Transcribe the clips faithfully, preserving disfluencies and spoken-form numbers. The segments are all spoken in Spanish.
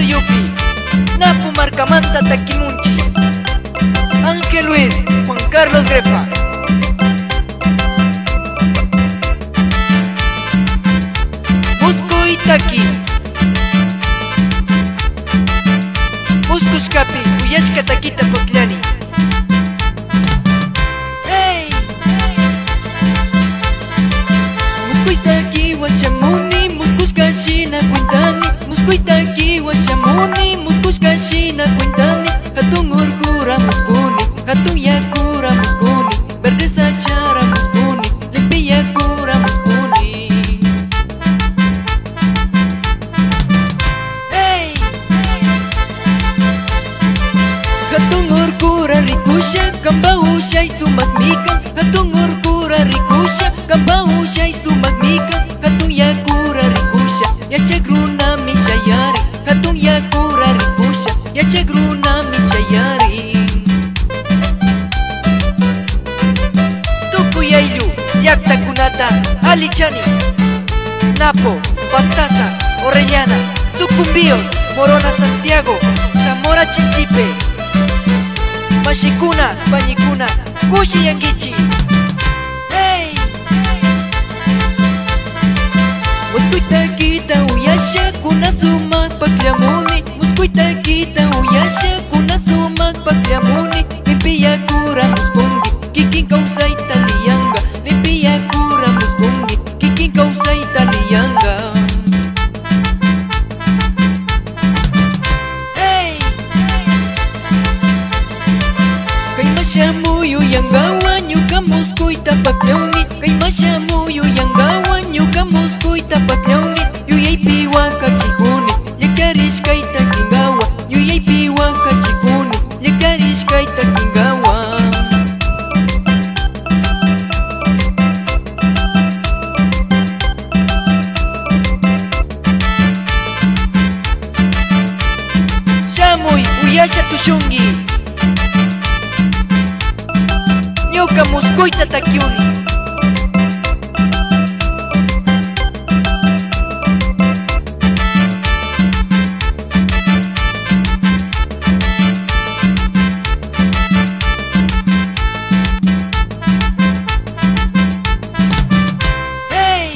suyupi Napu marcamanta takimunchi Ángel Luis Juan Carlos Grefa. Musco Itaki Muscushkapi Uyashka Takita Potlani. Hey! Musco Itaki Washamuni Muscushka Shina Kuintani. Musco Itaki Washamuni Muscushka Shina Kuintani. Hatun Urkura Muskuni Hatun Yakura Muskuni Verde Sachara Muskuni Limpi Yakura Muskuni. Hey! Hatun Urkura Rikusha Kamba Usha Isumakmika. Hatun Urkura Rikusha Kamba Usha Isumakmika. Hatun Yakura Rikusha Yachagruna Mishayari. Hatun Yakura Rikusha Yachagruna Mishayari. Tukuyaylu Yakta Kunata Alichani Napo Pastaza Orellana Sucumbíos Morona Santiago Zamora Chinchipe Mashikuna Pañicuna Kushi Yangichi. Hey! Muskuita kita uyasha kuna sumak paklamuni. Muskuita kita uyasha kuna sumak paklamuni. Limpi yakura muskungi Kikin kausay taliyanga. Limpi yakura muskungi Kikin kausay taliyanga. Hey! Kay masyamuyo yangawan yuka muskuita pakyauni. Kay masyamuyo yangawan yuka muskuita pakyauni. Yuyay piwa kachihuni Yakarish kaita kingawa. Yuyay piwa kachihuni Yakarish kaita kingawa. Shamuy uyasha tushungi Ñuka muskuita takiuni. Hey!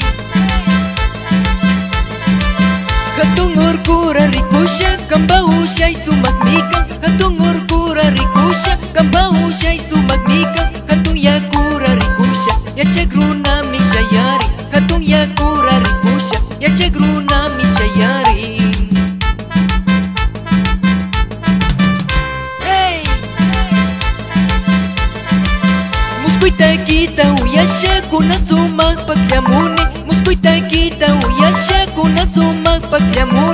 Hatun Urkura Rikusha Kamba Usha Isumakmika. Hatun Urkura Rikusha Kamba Usha Isumakmika. Hatun Yakura Rikusha Yachagruna Mishayari. Hatun Yakura Rikusha Yachagruna Mishayari. Hey! Muskuita kita uyasha kuna sumak paklamuni. Muskuita kita uyasha kuna sumak paklamuni.